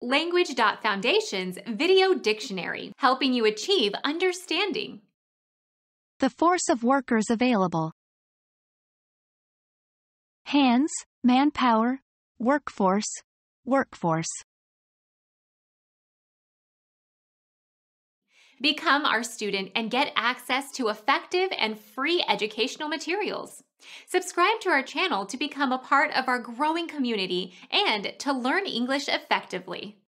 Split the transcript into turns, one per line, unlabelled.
Language.Foundation's Video Dictionary, helping you achieve understanding.
The force of workers available. Hands, manpower, workforce, workforce.
Become our student and get access to effective and free educational materials. Subscribe to our channel to become a part of our growing community and to learn English effectively.